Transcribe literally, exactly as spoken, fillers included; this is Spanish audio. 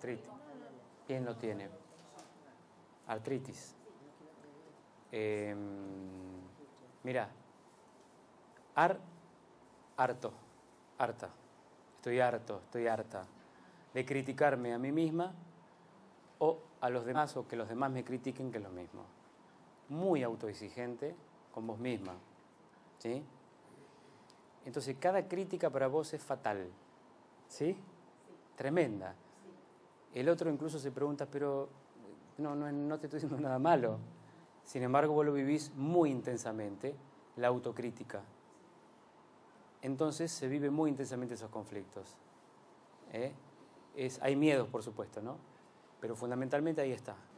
artritis. ¿Quién lo tiene? Artritis. Eh, mira, ar, harto, harta. Estoy harto, estoy harta de criticarme a mí misma o a los demás, o que los demás me critiquen, que es lo mismo. Muy autoexigente con vos misma, ¿sí? Entonces, cada crítica para vos es fatal, ¿sí? Tremenda. El otro incluso se pregunta, pero no, no, no te estoy diciendo nada malo. Sin embargo, vos lo vivís muy intensamente, la autocrítica. Entonces, se vive muy intensamente esos conflictos. ¿Eh? Es, hay miedos, por supuesto, ¿no? Pero fundamentalmente ahí está.